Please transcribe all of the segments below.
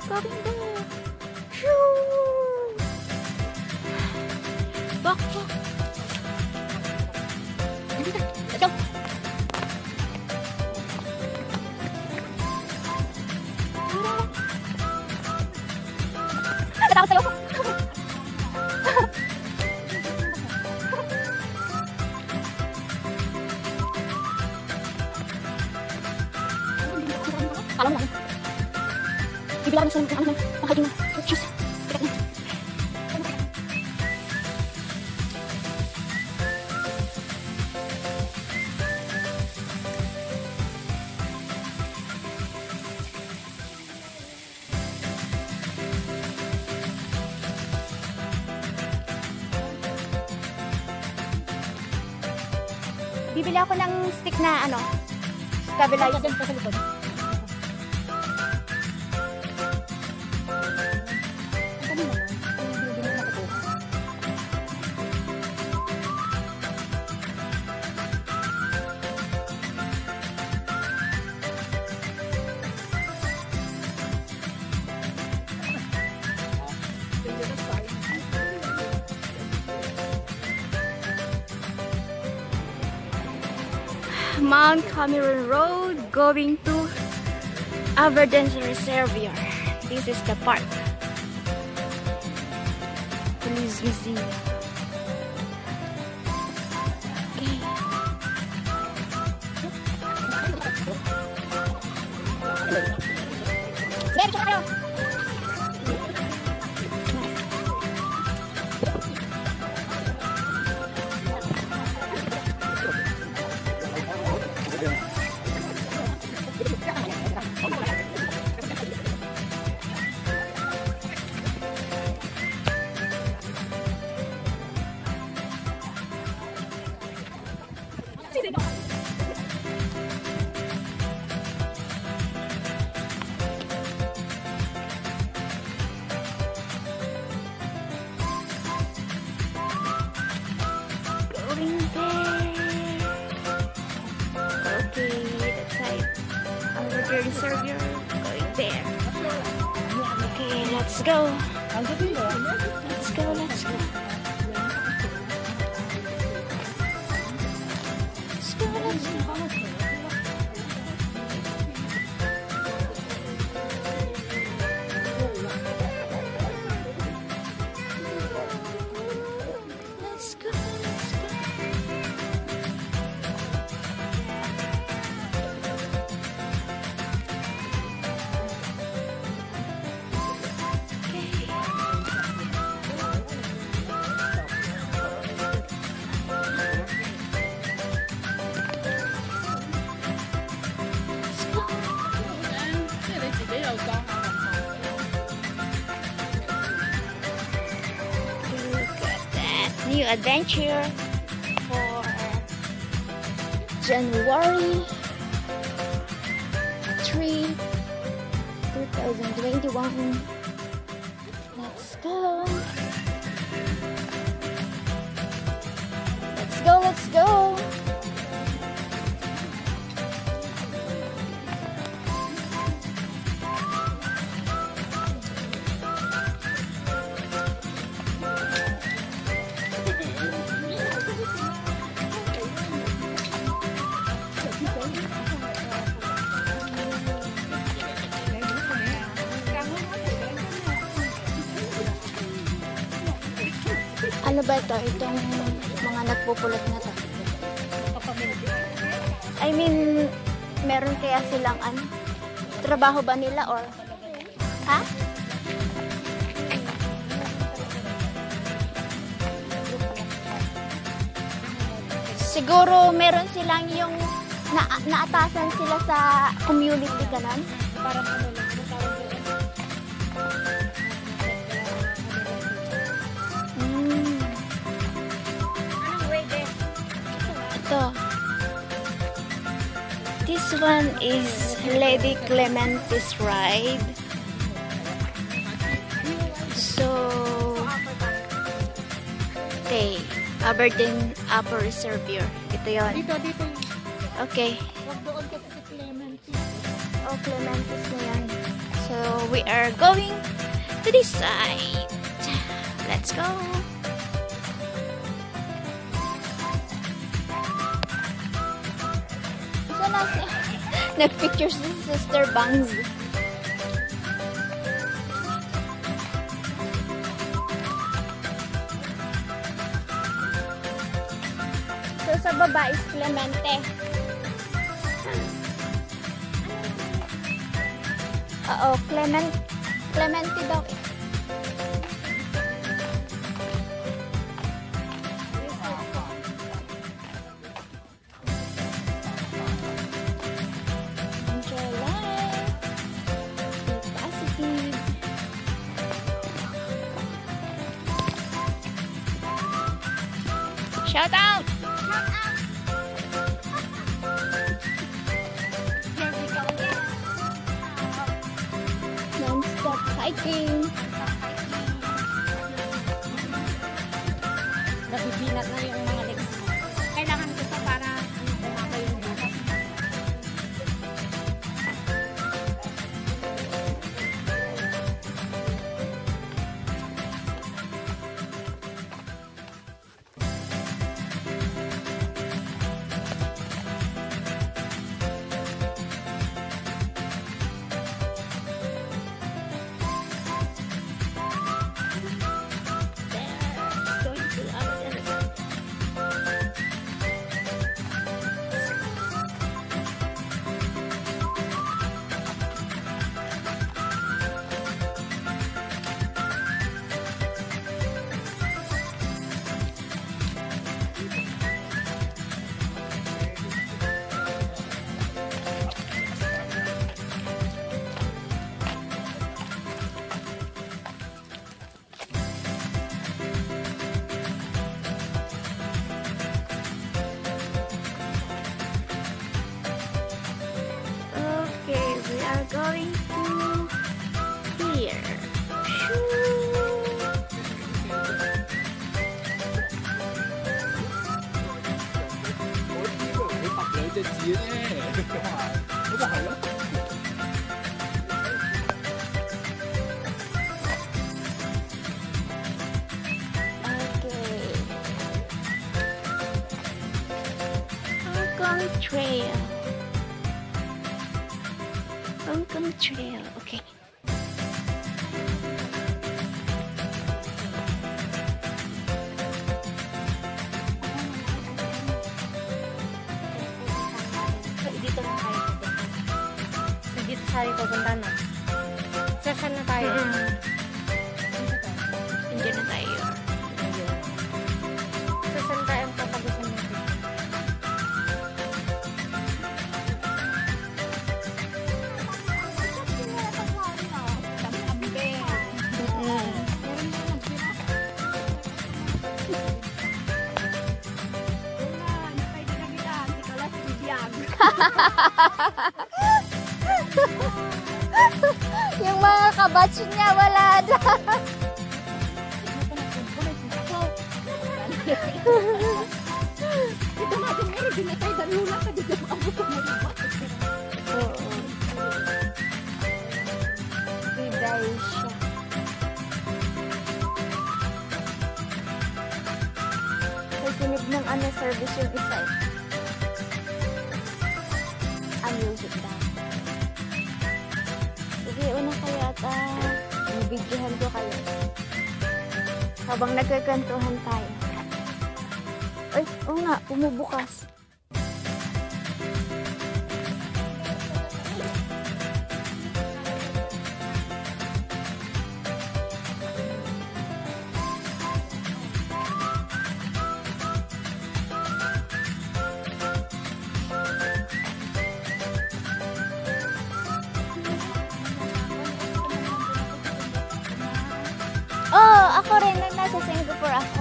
Going there. Shoo! Back. Let's go. Natakot sa'yo. Alam mo lang. Bibilang sa mga hiking shoes. Bibili ako ng stick na ano, stabilizer. Sa likod. Mount Cameron Road going to Aberdeen Reservoir. This is the park. Police Museum. Okay. Going there. Okay, that side. Aberdeen Reservoir. Going there. Okay, let's go. Let's go, let's go. Let's go, let's go. Let's go, let's go. New adventure for January 3, 2021. Let's go. Let's go, let's go. Ano ba ito? Itong mga nagpupulot na to? I mean, meron kaya silang ano? Trabaho ba nila or? Ha? Siguro meron silang yung naatasan sila sa community ganon? Parang ano lang. This one is Lady Clementi's Ride. So, okay, Aberdeen Upper Reservoir. Ito yun. Dito. Okay. Huwag doon kasi si Clementi. Oh, Clementi's na yan. So we are going to this side. Let's go. So nagpicture si Sister Bangs. So sa baba is Clemente. Oo, Clemente daw eh. Enjoy life. Be positive. Shout out! Non-stop hiking. Nabibinat na yung mga legs mo. Kailangan ko pa para bumaba yung bukas. Going to here. Trail. Hong Kong Trail. Okay. So, dito na tayo. So, dito tayo papunta na. Saan na tayo? Nandiyan na tayo. So, saan tayo papagusan natin? Yung mga kabatch niya wala na. Ito natin meron din na tayo dalula ka dito makabot mo na ba? Oo. Biday siya. May tinig ng service yung isa eh. Ang music daw. Sige, una kayo at nabigyan ko kayo. Habang nagkakantuhan tayo. Ay, oo nga, bumubukas. Oh, ako rin nang nasa Singapore ako.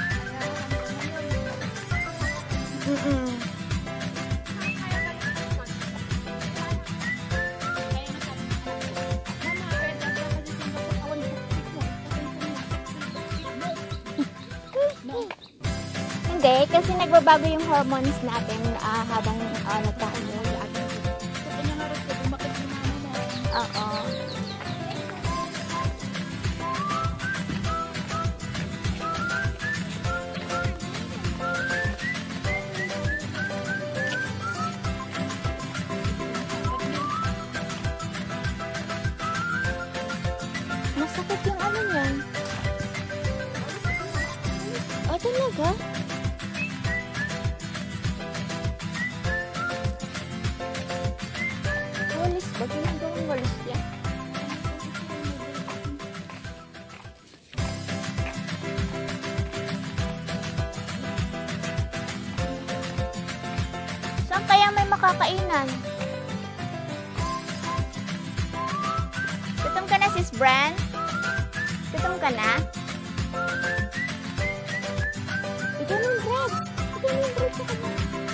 Hindi, kasi nagbabago yung hormones natin habang nagkakaroon. Oo. Saan kaya may makakainan? Gutom ka na, sis Bran? Gutom ka na? Ito na yung bread. Ito na yung bread sa kanya.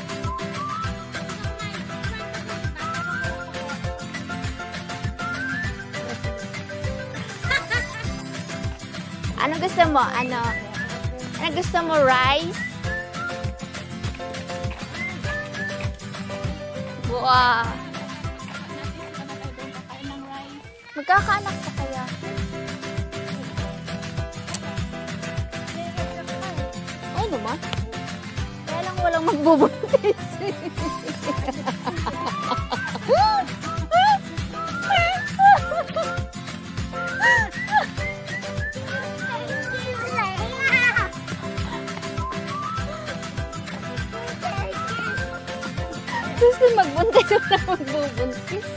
Anong gusto mo? Ano gusto mo? Rice? Wow. Magkakaanak ka kaya? Ay naman. Kaya lang walang magbubuntis. Gusto magbuntis na magbubuntis.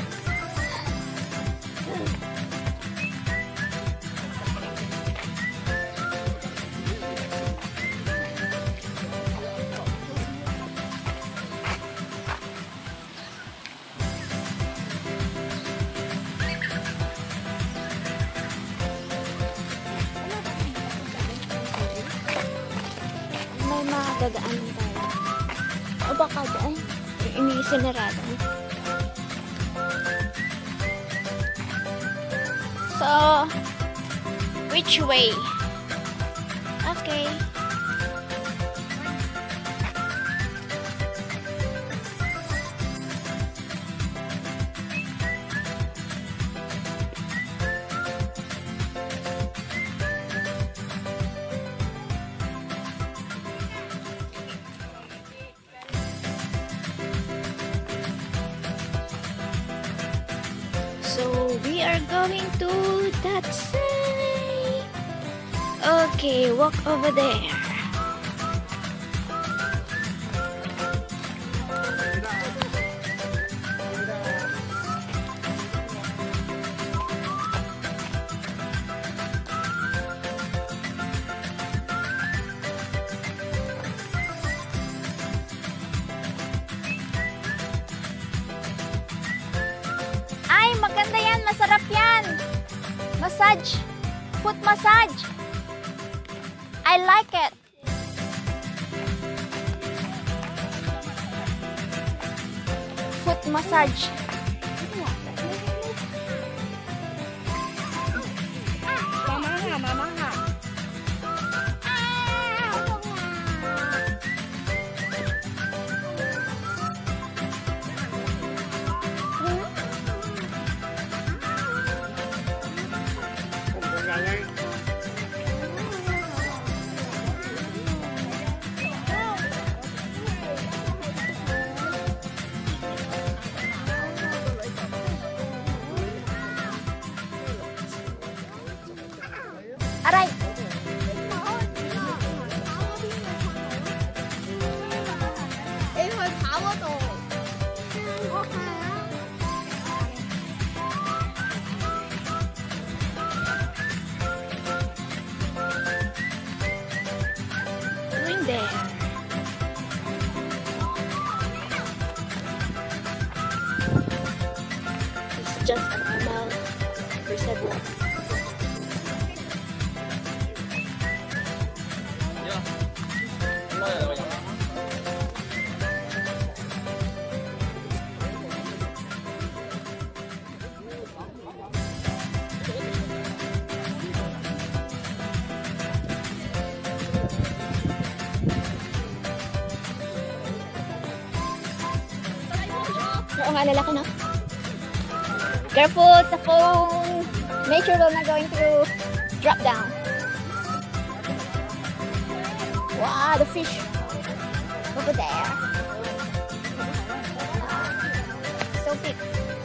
May magagaan tayo. O baka daan. Inisinarado. So, which way? Okay. So we are going to that side. Okay, walk over there. Maganda yan, masarap yan. Massage. Foot massage. I like it. Foot massage. Mama nga. Aray! Doing there. It's just a normal reservoir. Oo nga, lalaki na. Careful sa phone. Make sure we're not going to drop down. Wow, the fish over there. So big.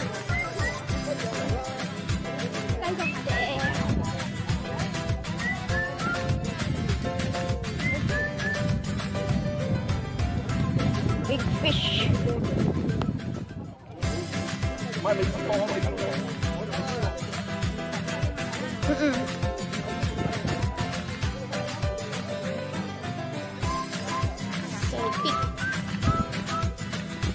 There. Big fish. So big.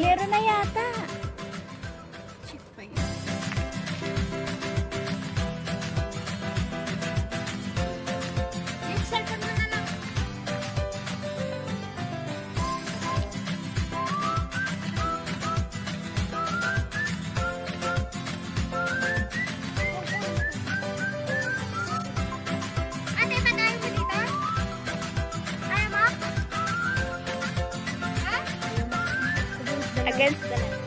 Meron na yata. Check pa yun. Cellphone mo na lang. Ate, patayin mo dito? Ayaw mo? Ha? Against the light.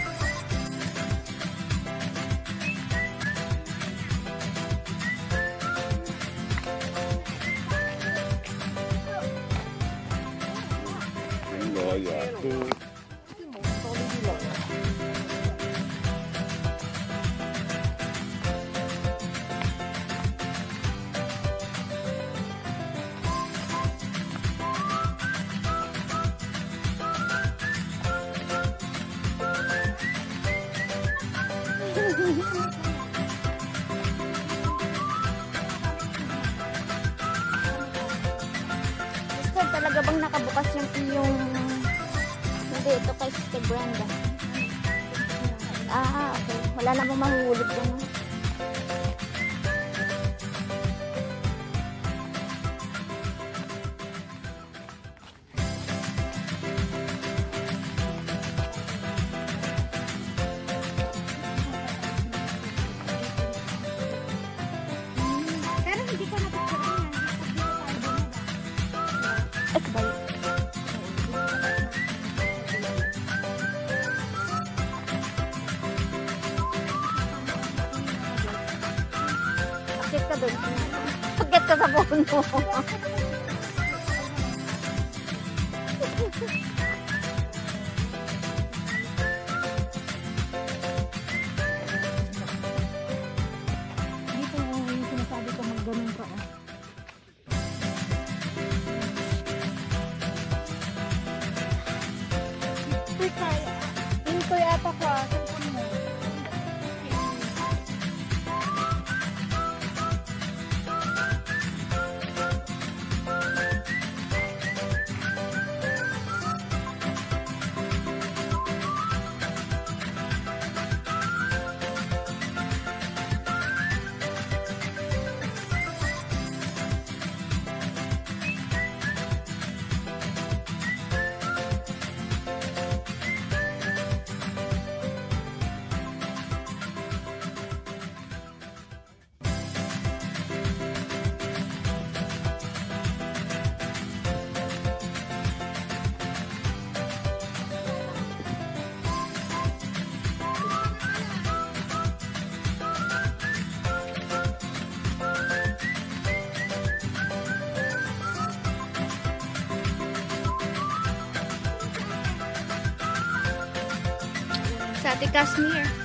Sister, talaga bang nakabukas yung iyong... Hindi, ito kay Sister Brenda. Ah, okay. Wala namang mahuhulog dyan. Pero hindi ko napicturean yan. Ay, kabalik. Akit ka doon. Akit ka sa phone mo. Dito yung sinasabi ko mag-ganun ka. Dito yata ko cellphone mo. Sa Ate Casmere.